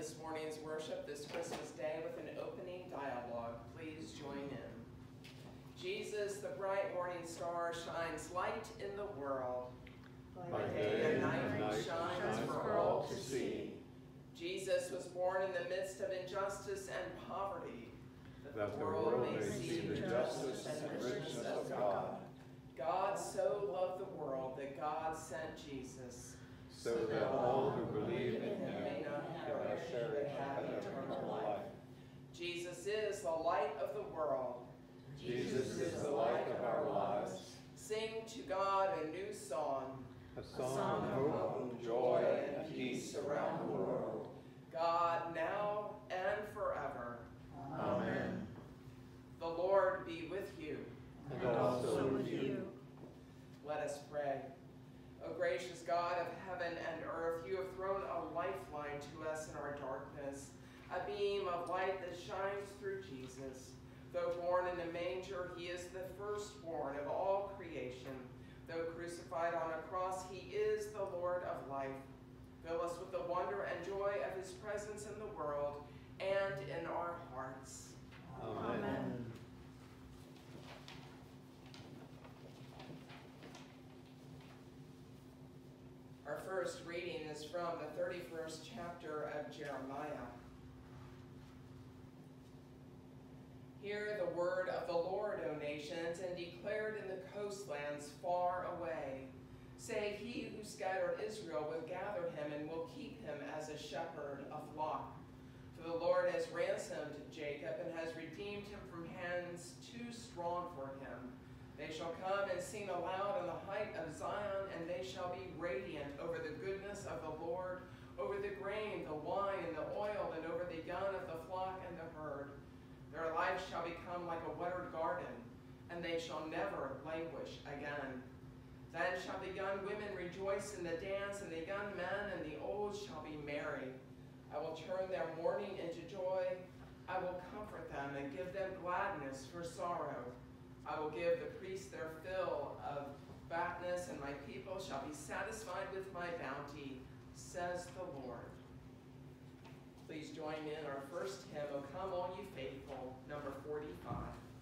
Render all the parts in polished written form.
this morning's worship this Christmas day with an opening dialogue. Please join in. Jesus, the bright morning star, shines light in the world. By day and night shines for all to see. Jesus was born in the midst of injustice and poverty, that the world may see the justice and richness of God. God so loved the world that God sent Jesus, so that all who believe in him may not perish but have eternal life. Jesus is the light of the world. Jesus is the light of our lives. Sing to God a new song, A song of hope, joy, and peace around the world. God now and forever. Amen. The Lord be with you. And also with you. Let us pray. O gracious God of heaven and earth, you have thrown a lifeline to us in our darkness, a beam of light that shines through Jesus. Though born in a manger, he is the firstborn of all creation. Though crucified on a cross, he is the Lord of life. Fill us with the wonder and joy of his presence in the world and in our hearts. Amen. Our first reading is from the 31st chapter of Jeremiah. Hear the word of the Lord, O nations, and declare it in the coastlands far away. Say, he who scattered Israel will gather him and will keep him as a shepherd, a flock. For the Lord has ransomed Jacob and has redeemed him from hands too strong for him. They shall come and sing aloud on the height of Zion, and they shall be radiant over the goodness of the Lord, over the grain, the wine, and the oil, and over the young of the flock and the herd. Their life shall become like a watered garden, and they shall never languish again. Then shall the young women rejoice in the dance, and the young men and the old shall be merry. I will turn their mourning into joy. I will comfort them and give them gladness for sorrow. I will give the priests their fill of fatness, and my people shall be satisfied with my bounty, says the Lord. Please join me in our first hymn, O Come All Ye Faithful, number 45.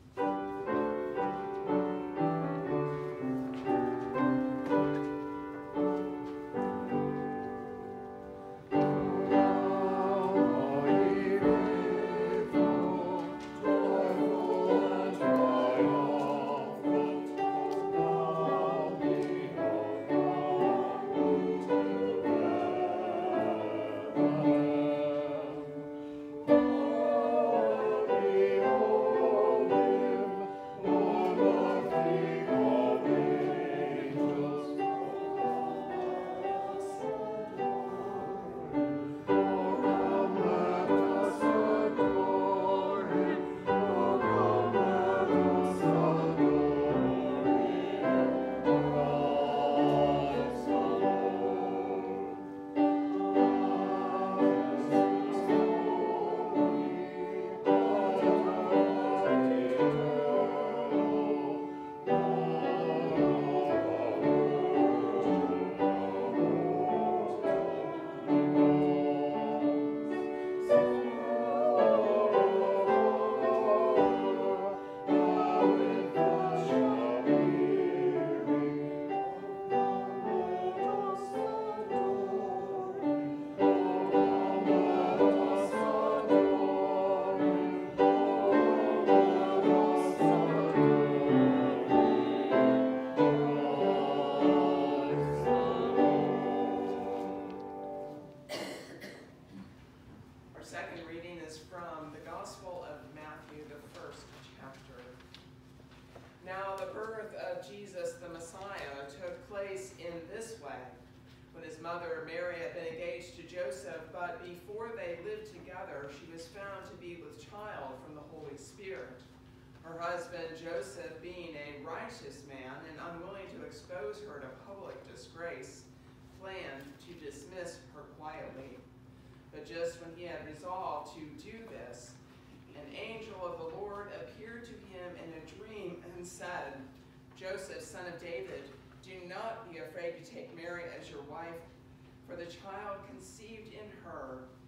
Now the birth of Jesus the Messiah took place in this way. When his mother Mary had been engaged to Joseph, but before they lived together, she was found to be with child from the Holy Spirit. Her husband Joseph, being a righteous man and unwilling to expose her to public disgrace, planned to dismiss her quietly. But just when he had resolved to do this, an angel of the Lord appeared to him in a dream and said, Joseph, son of David, do not be afraid to take Mary as your wife, for the child conceived in her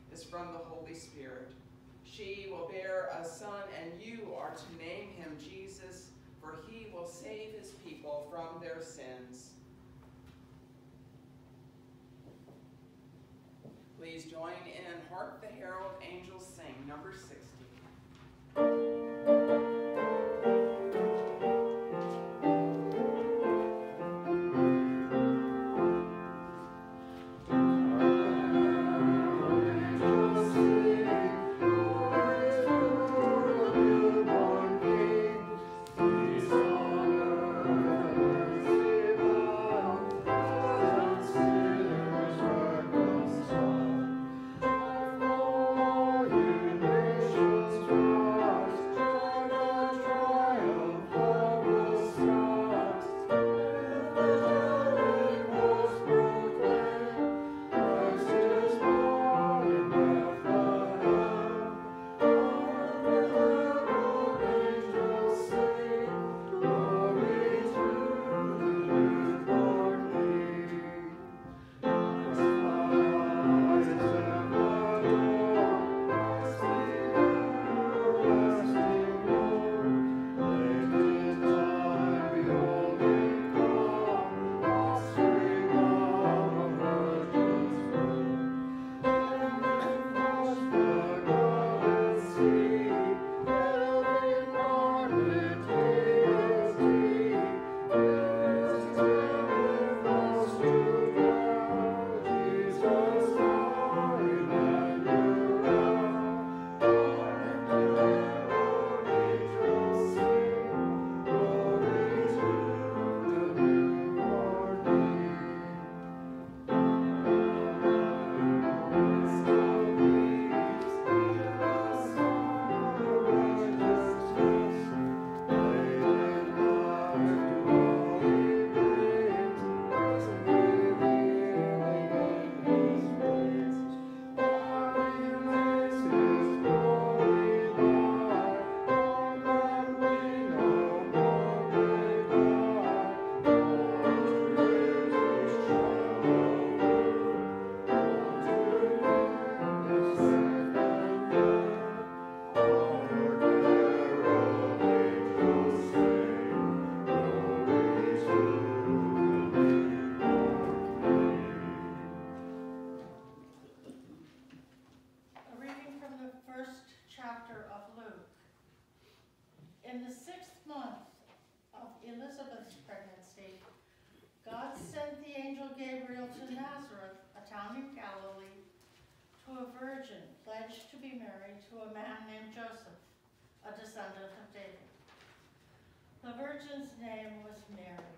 is from the Holy Spirit. She will bear a son, and you are to name him Jesus, for he will save his people from their sins. Please join in Hark the Herald Angels Sing, number 60. In the 6th month of Elizabeth's pregnancy, God sent the angel Gabriel to Nazareth, a town in Galilee, to a virgin pledged to be married to a man named Joseph, a descendant of David. The virgin's name was Mary.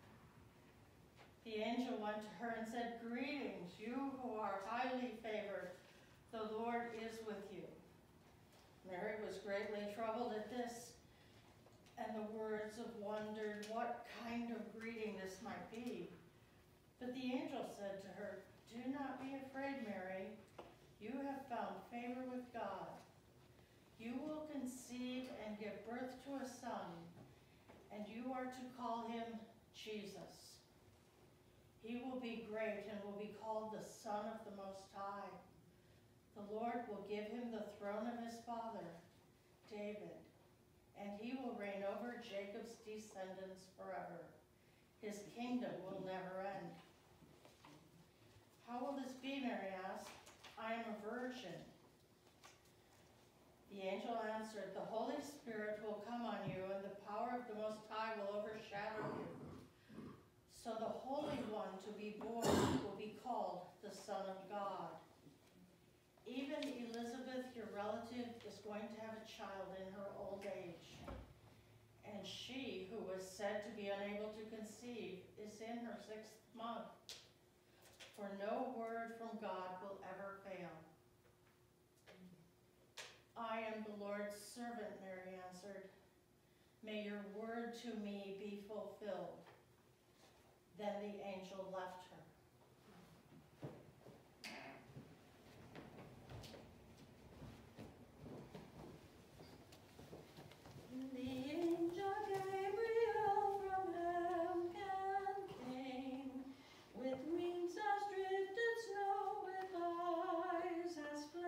The angel went to her and said, "Greetings, you who are highly favored. The Lord is with you." Mary was greatly troubled at this, and the words of wondered what kind of greeting this might be. But the angel said to her, "Do not be afraid, Mary. You have found favor with God. You will conceive and give birth to a son, and you are to call him Jesus. He will be great and will be called the Son of the Most High. The Lord will give him the throne of his father, David, and he will reign over Jacob's descendants forever. His kingdom will never end." "How will this be?" Mary asked. "I am a virgin." The angel answered, "The Holy Spirit will come on you, and the power of the Most High will overshadow you. So the Holy One to be born will be called the Son of God. Even Elizabeth, your relative, is going to have a child in her old age. And she, who was said to be unable to conceive, is in her 6th month. For no word from God will ever fail." "I am the Lord's servant," Mary answered. "May your word to me be fulfilled." Then the angel left her. The angel Gabriel from heaven came, with wings as drifted snow, with eyes as flames.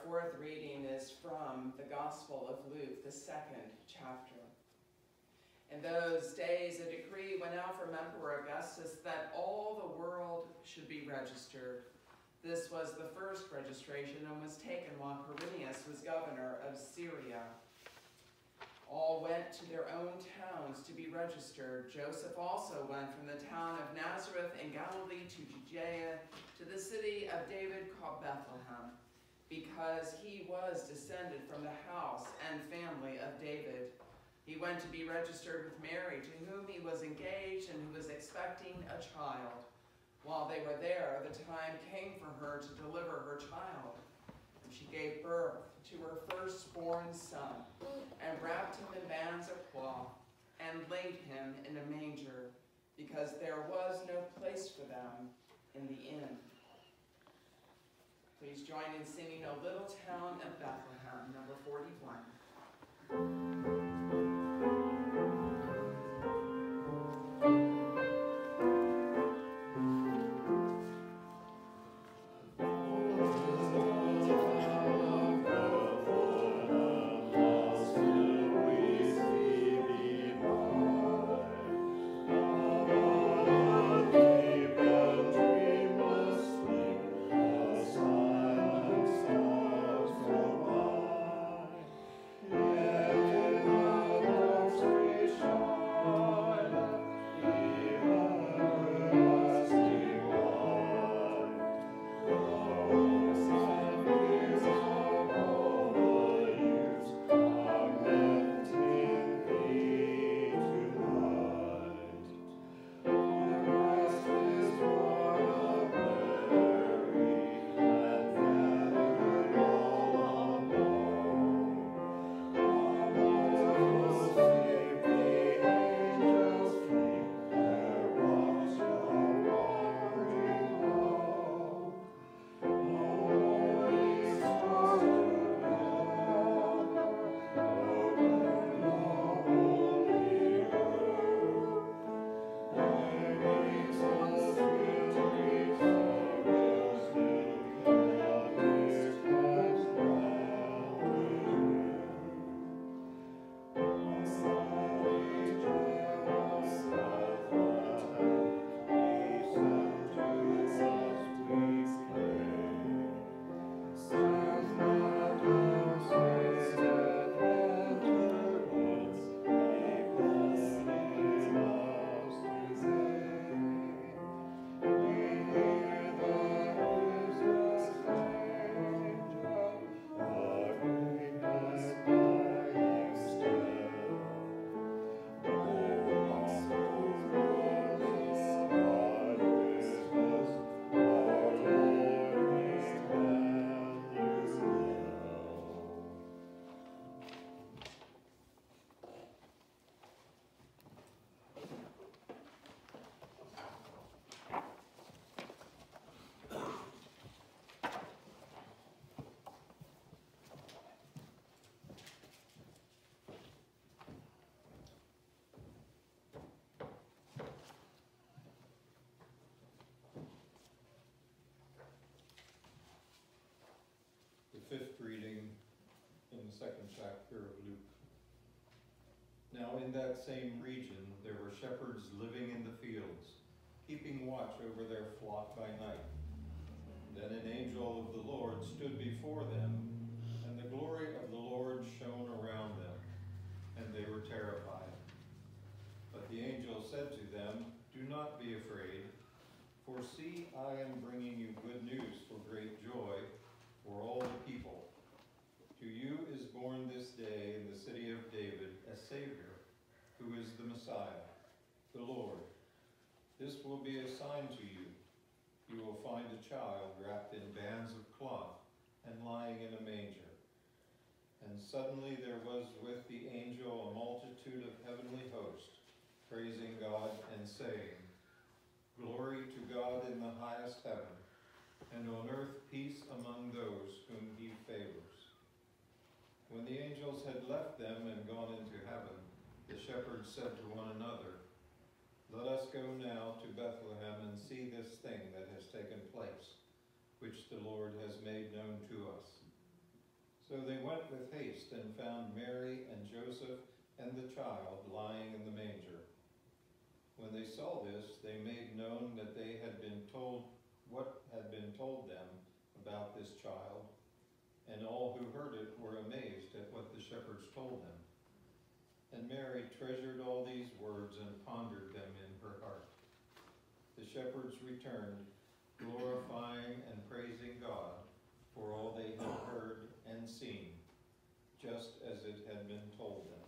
fourth reading is from the Gospel of Luke, the 2nd chapter. In those days, a decree went out from Emperor Augustus that all the world should be registered. This was the first registration and was taken while Quirinius was governor of Syria. All went to their own towns to be registered. Joseph also went from the town of Nazareth in Galilee to Judea, to the city of David called Bethlehem, because he was descended from the house and family of David. He went to be registered with Mary, to whom he was engaged and who was expecting a child. While they were there, the time came for her to deliver her child. And she gave birth to her firstborn son, and wrapped him in bands of cloth, and laid him in a manger, because there was no place for them in the inn. Please join in singing O Little Town of Bethlehem, number 41. Fifth reading in the 2nd chapter of Luke. Now in that same region there were shepherds living in the fields, keeping watch over their flock by night. Then an angel of the Lord stood before them, and the glory of the Lord shone around them, and they were terrified. But the angel said to them, "Do not be afraid, for see, I am bringing you good news for great joy for all the people. To you is born this day in the city of David a Savior, who is the Messiah, the Lord. This will be a sign to you. You will find a child wrapped in bands of cloth and lying in a manger." And suddenly there was with the angel a multitude of heavenly hosts, praising God and saying, "Glory to God in the highest heaven, and on earth peace among those whom he favors." When the angels had left them and gone into heaven, the shepherds said to one another, "Let us go now to Bethlehem and see this thing that has taken place, which the Lord has made known to us." So they went with haste and found Mary and Joseph and the child lying in the manger. When they saw this, they made known that they had been told what had been told them about this child, and all who heard it were amazed at what the shepherds told them. And Mary treasured all these words and pondered them in her heart. The shepherds returned, glorifying and praising God for all they had heard and seen, just as it had been told them.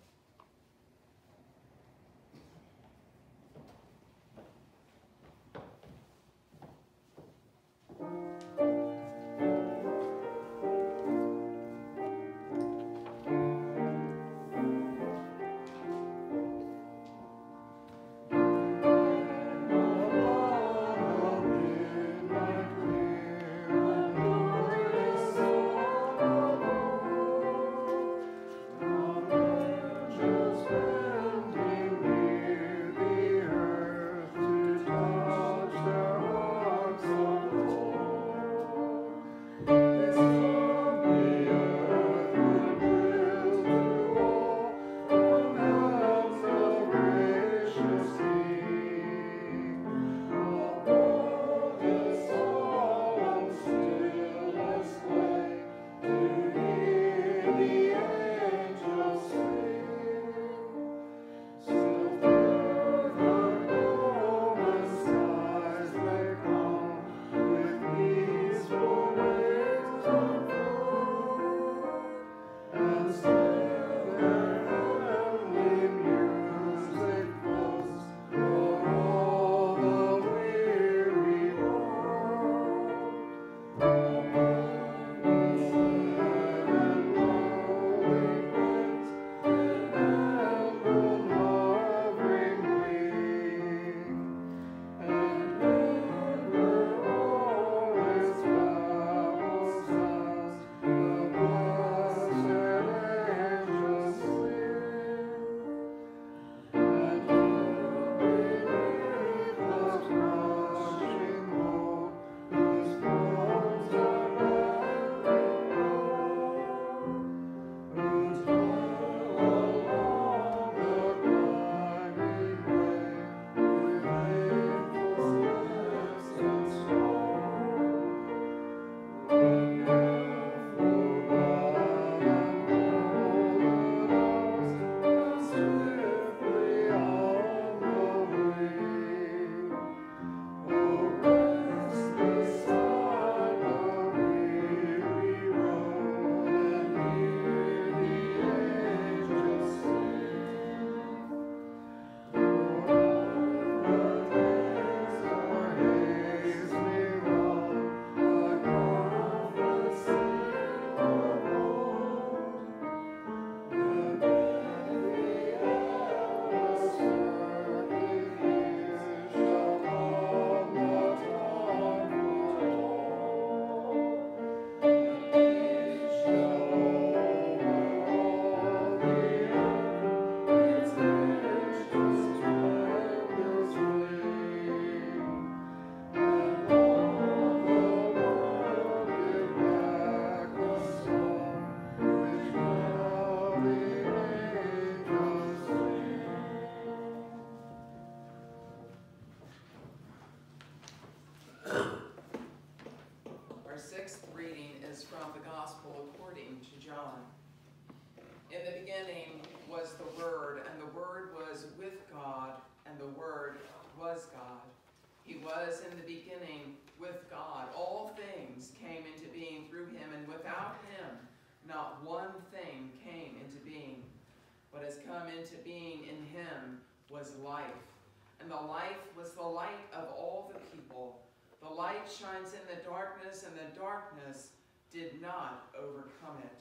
In the beginning was the Word, and the Word was with God, and the Word was God. He was in the beginning with God. All things came into being through him, and without him not one thing came into being. What has come into being in him was life, and the life was the light of all the people. The light shines in the darkness, and the darkness did not overcome it.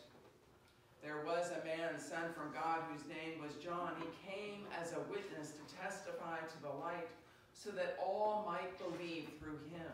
There was a man sent from God whose name was John. He came as a witness to testify to the light, so that all might believe through him.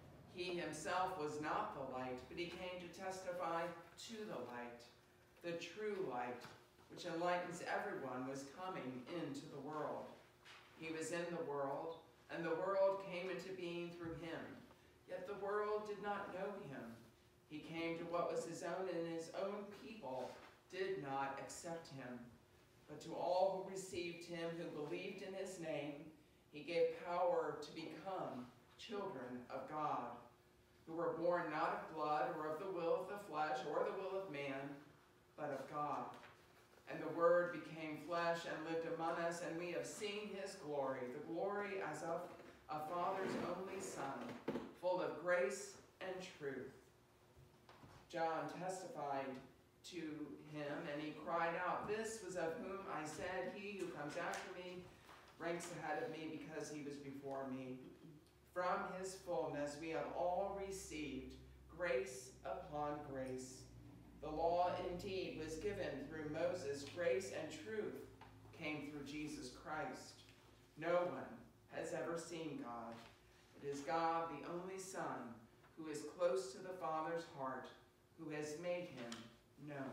He himself was not the light, but he came to testify to the light. The true light, which enlightens everyone, was coming into the world. He was in the world, and the world came into being through him. Yet the world did not know him. He came to what was his own, and his own people did not accept him. But to all who received him, who believed in his name, he gave power to become children of God, who were born not of blood, or of the will of the flesh, or the will of man, but of God. And the Word became flesh and lived among us, and we have seen his glory, the glory as of a Father's only Son, full of grace and truth. John testified to him, and he cried out, "This was of whom I said, he who comes after me ranks ahead of me, because he was before me." From his fullness we have all received grace upon grace. The law indeed was given through Moses. Grace and truth came through Jesus Christ. No one has ever seen God. It is God, the only Son, who is close to the Father's heart, who has made him known.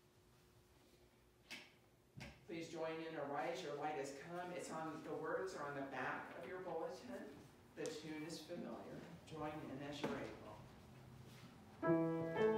Please join in or rise. Your light has come. The words are on the back of your bulletin. The tune is familiar. Join in as you're able.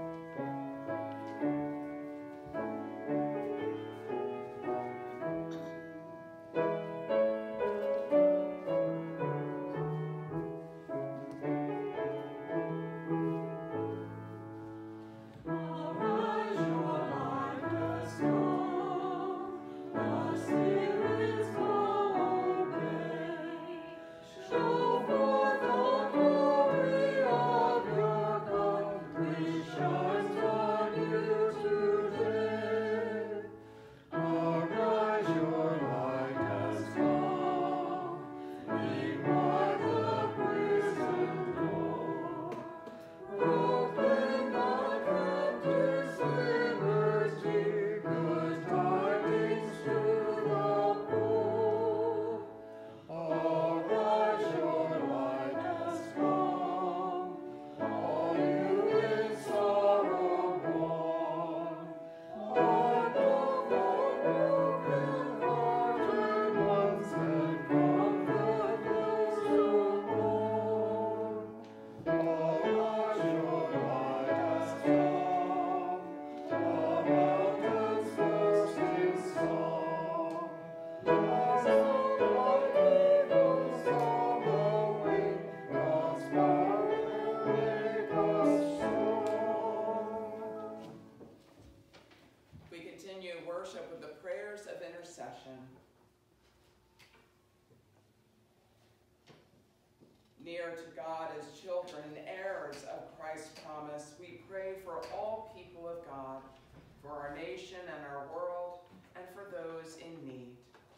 Near to God as children and heirs of Christ's promise, we pray for all people of God, for our nation and our world, and for those in need.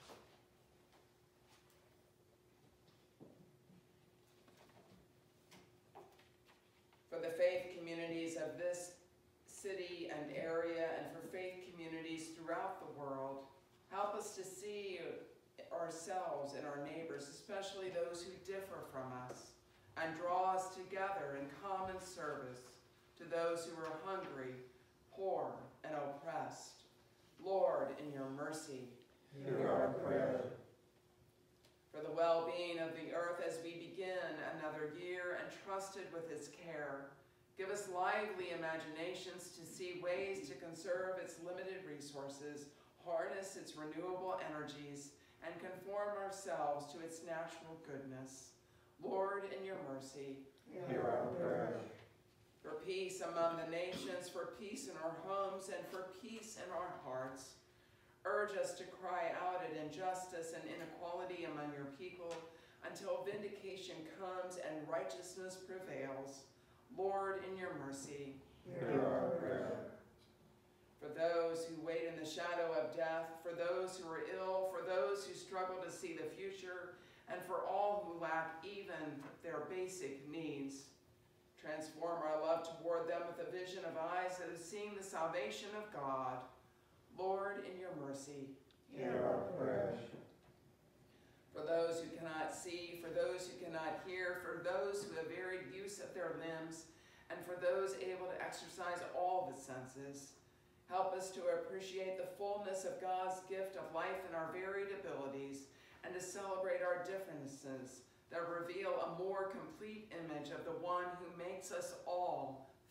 For the faith communities of this city and area, and for faith communities throughout the world, help us to see ourselves and our neighbors, especially those who differ from us, and draw us together in common service to those who are hungry, poor, and oppressed. Lord, in your mercy, hear our prayer. For the well-being of the earth as we begin another year entrusted with its care, give us lively imaginations to see ways to conserve its limited resources, harness its renewable energies, and conform ourselves to its natural goodness. Lord, in your mercy, hear our prayer. For peace among the nations, for peace in our homes, and for peace in our hearts, urge us to cry out at injustice and inequality among your people until vindication comes and righteousness prevails. Lord, in your mercy, hear our prayer. For those who wait in the shadow of death, for those who are ill, for those who struggle to see the future, and for all who lack even their basic needs. Transform our love toward them with a vision of eyes that have seen the salvation of God. Lord, in your mercy, hear our prayer. For those who cannot see, for those who cannot hear, for those who have varied use of their limbs, and for those able to exercise all the senses, help us to appreciate the fullness of God's gift of life and our varied abilities, and to celebrate our differences that reveal a more complete image of the one who makes us all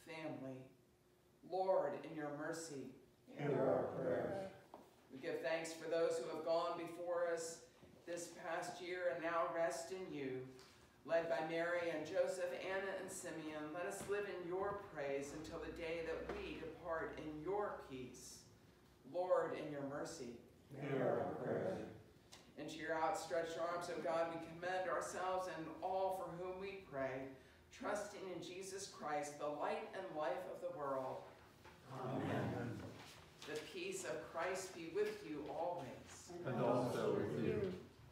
family. Lord, in your mercy, Hear our prayers. we give thanks for those who have gone before us this past year and now rest in you. Led by Mary and Joseph, Anna and Simeon, let us live in your praise until the day that we depart in your peace. Lord, in your mercy, Hear our prayers. into your outstretched arms, O God, we commend ourselves and all for whom we pray, trusting in Jesus Christ, the light and life of the world. Amen. The peace of Christ be with you always. And also with you.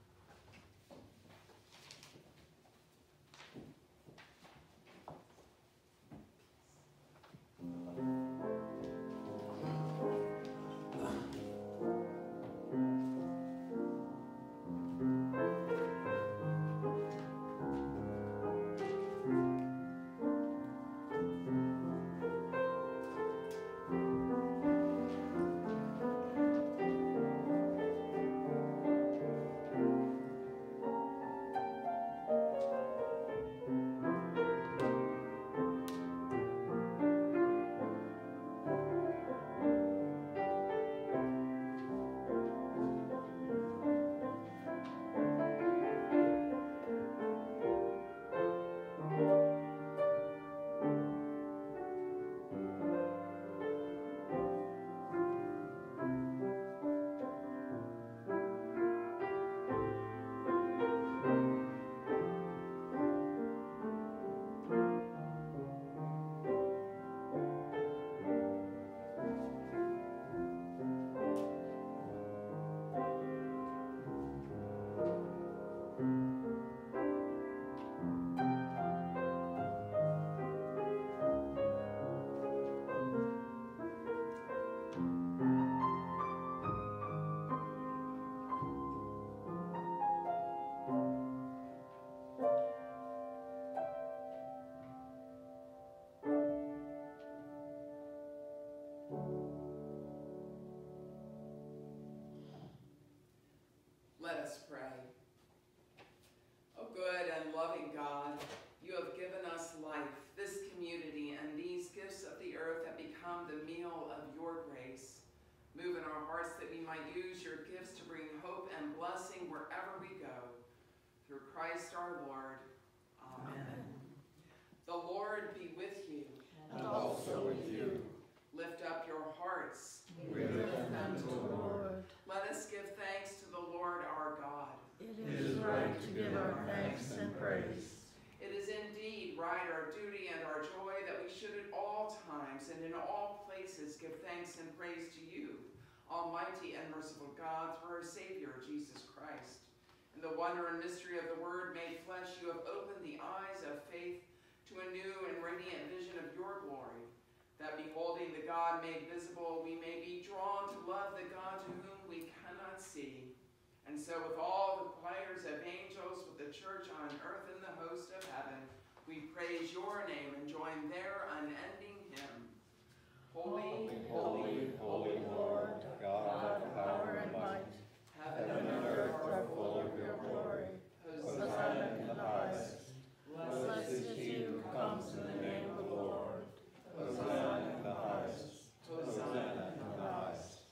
Let us pray. O good and loving God, you have given us life, this community, and these gifts of the earth that become the meal of your grace. Move in our hearts that we might use your gifts to bring hope and blessing wherever we go. Through Christ our Lord. Amen. The Lord be with you. And also with you. Lift up your hearts. We lift them to the Lord. Let us give thanks to the Lord our God. It It is right to give our thanks and praise. It is indeed right, our duty and our joy, that we should at all times and in all places give thanks and praise to you, Almighty and merciful God, through our Savior, Jesus Christ. In the wonder and mystery of the Word made flesh, you have opened the eyes of faith to a new and radiant vision of your glory, that beholding the God made visible, we may be drawn to love the God to whom we cannot see. And so with all the choirs of angels, with the church on earth and the host of heaven, we praise your name and join their unending hymn. Holy, Holy, holy Lord, God of power and might, heaven and earth are full of your glory. Hosanna in the highest. Blessed is he who comes in the name of the Lord. Hosanna in the highest. Hosanna in the highest.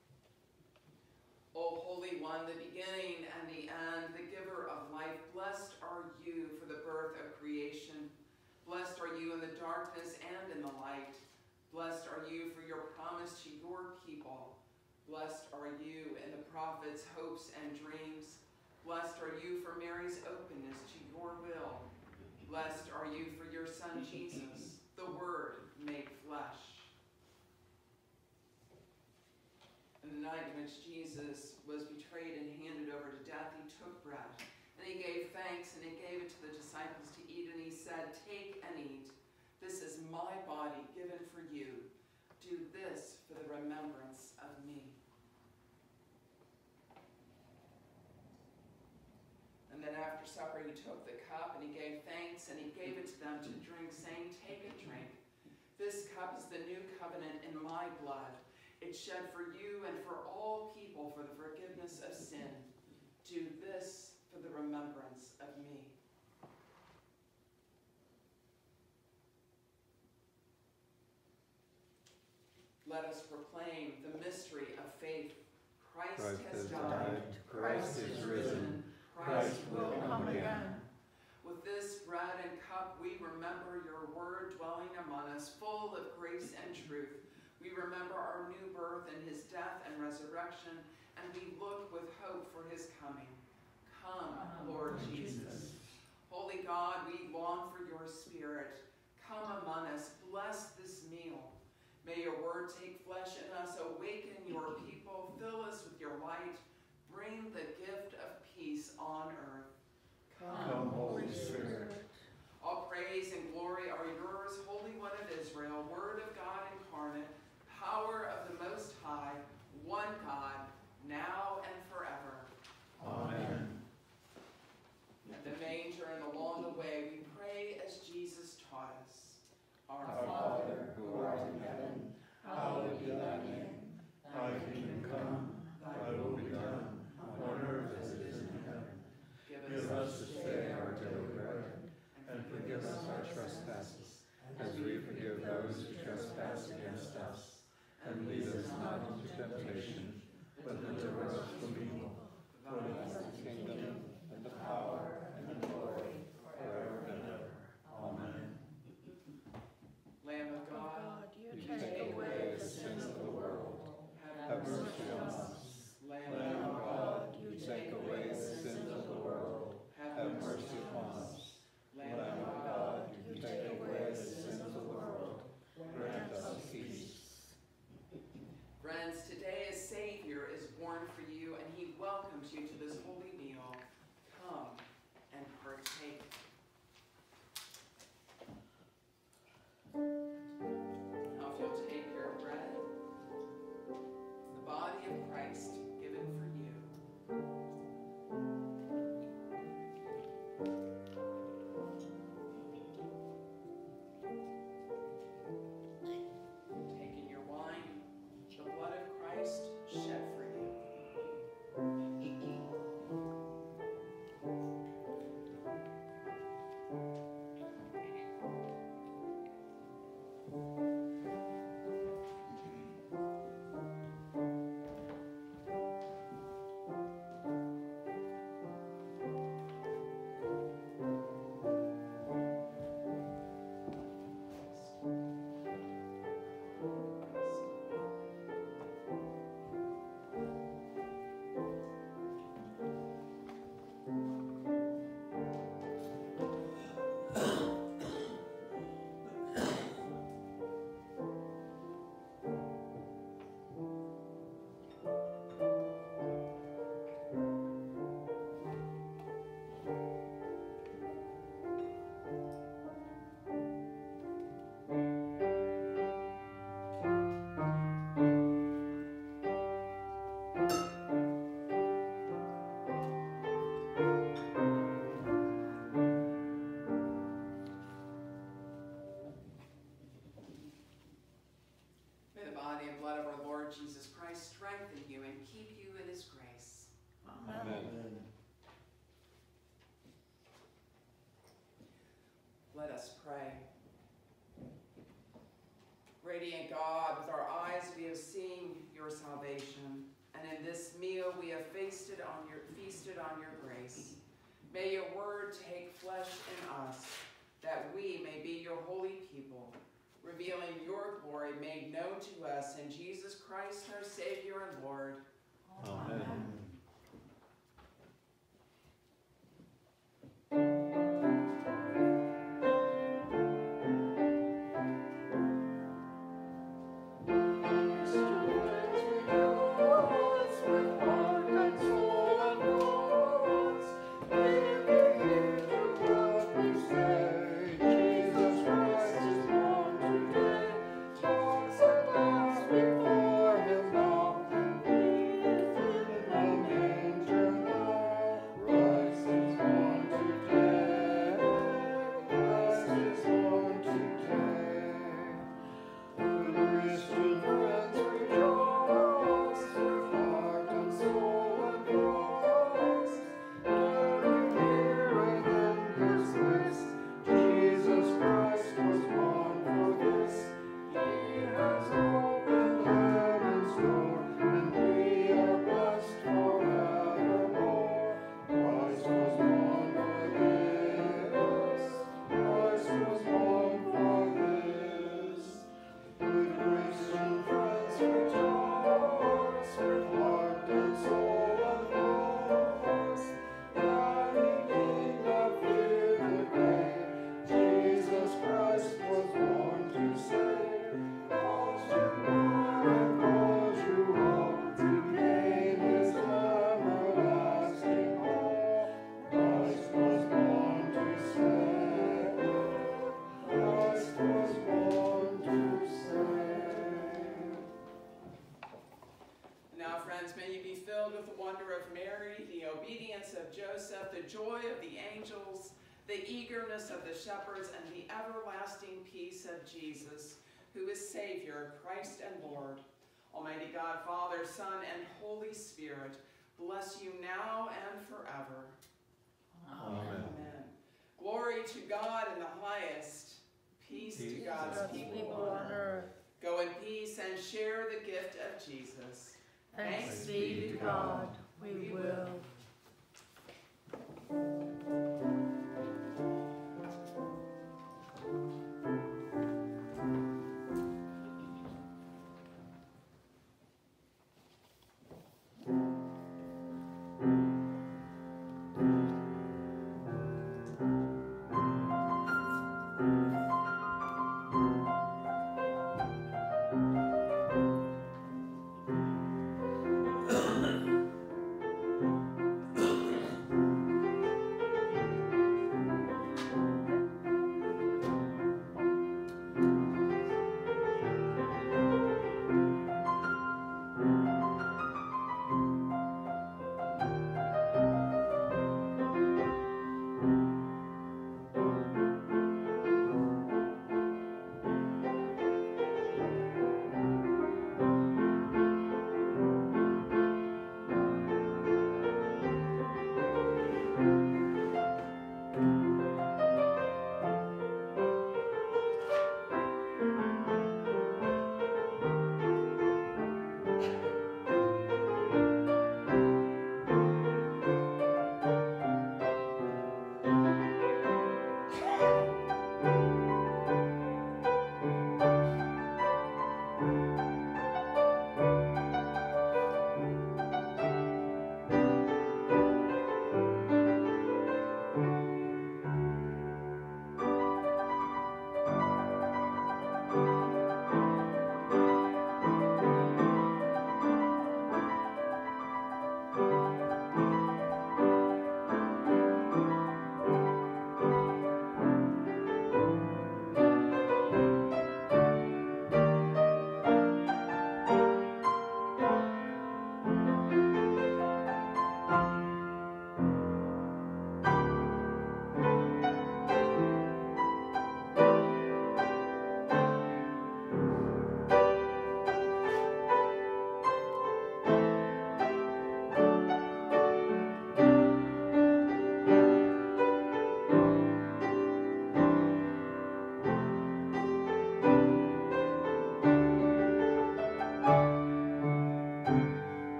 O Holy One, the beginning and the end, the giver of life, blessed are you for the birth of creation. Blessed are you in the darkness and in the light. Blessed are you for your promise to your people. Blessed are you in the prophets' hopes and dreams. Blessed are you for Mary's openness to your will. Blessed are you for your Son Jesus, the Word made flesh. In the night in which Jesus was betrayed and handed over to death, he took bread, and he gave thanks, and he gave it to the disciples to eat, and he said, "Take and eat. This is my body given for you. Do this for the remembrance of me." And then after supper, he took the cup, and he gave thanks, and he gave it to them to drink, saying, "Take and drink. This cup is the new covenant in my blood. It's shed for you and for all people for the forgiveness of sin. Do this for the remembrance of me." Let us proclaim the mystery of faith. Christ has has died. died, Christ is risen, Christ will come again. With this bread and cup, we remember your word dwelling among us, full of grace and truth. We remember our new birth and his death and resurrection, and we look with hope for his coming. Come, Lord Jesus. Holy God, we long for your spirit. Come among us, bless this meal. May your word take flesh in us, awaken your people, fill us with your light, bring the gift of peace on earth. Come, Holy Spirit. All praise and glory are yours, Holy One of Israel, Word of God incarnate, power of the Most High, one God, now and forever. Amen. At the manger and along the way, we pray as Jesus taught us. Our Father, who art in heaven, hallowed be thy name. Thy kingdom come, thy will be done, on earth as it is in heaven. Give us this day our daily bread, and forgive us our trespasses, as we forgive those who trespass against us. And lead us not into temptation, but deliver us from evil. For thine is the kingdom, and the power, and the glory, forever and ever. Amen. Lamb of God, you You take away the sins of the world. Have mercy on us. Lamb of God, you take away the sins of the world. Have mercy upon us. Lamb of God, you take away the sins of the world. Grant us peace. Friends, today a Savior is born for you, and he welcomes you to this holy meal. Come and partake. Now if you'll take your bread, the body of Christ given for you. Taking your wine, the blood of Christ shed for you. May the body and blood of our Lord Jesus Christ strengthen you and keep you in his grace. Amen. Let us pray. Radiant God, with our eyes we have seen your salvation, and in this meal we have feasted on your grace. May your word take flesh in us, that we may be your holy people, revealing your glory made known to us in Jesus Christ, our Savior and Lord. Amen. Before him now, he is in the with the wonder of Mary, the obedience of Joseph, the joy of the angels, the eagerness of the shepherds, and the everlasting peace of Jesus, who is Savior, Christ and Lord. Almighty God, Father, Son, and Holy Spirit, bless you now and forever. Amen. Amen. Glory to God in the highest. Peace to God's people on earth. Go in peace and share the gift of Jesus. Thanks be to God. We will.